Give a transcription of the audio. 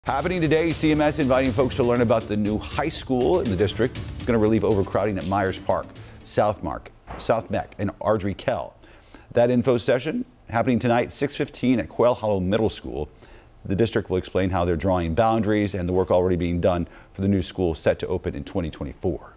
Happening today, CMS inviting folks to learn about the new high school in the district. It's going to relieve overcrowding at Myers Park, South Meck, and Ardrey Kell. That info session happening tonight, 6:15 at Quail Hollow Middle School. The district will explain how they're drawing boundaries and the work already being done for the new school set to open in 2024.